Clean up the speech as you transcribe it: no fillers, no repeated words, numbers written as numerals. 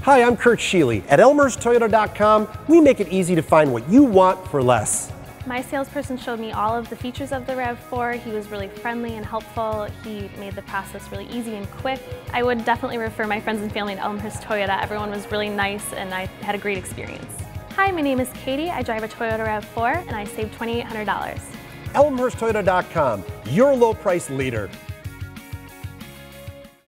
Hi, I'm Kurt Sheely. At ElmhurstToyota.com, we make it easy to find what you want for less. My salesperson showed me all of the features of the RAV4. He was really friendly and helpful. He made the process really easy and quick. I would definitely refer my friends and family to Elmhurst Toyota. Everyone was really nice and I had a great experience. Hi, my name is Katie. I drive a Toyota RAV4 and I saved $2,800. ElmhurstToyota.com, your low price leader.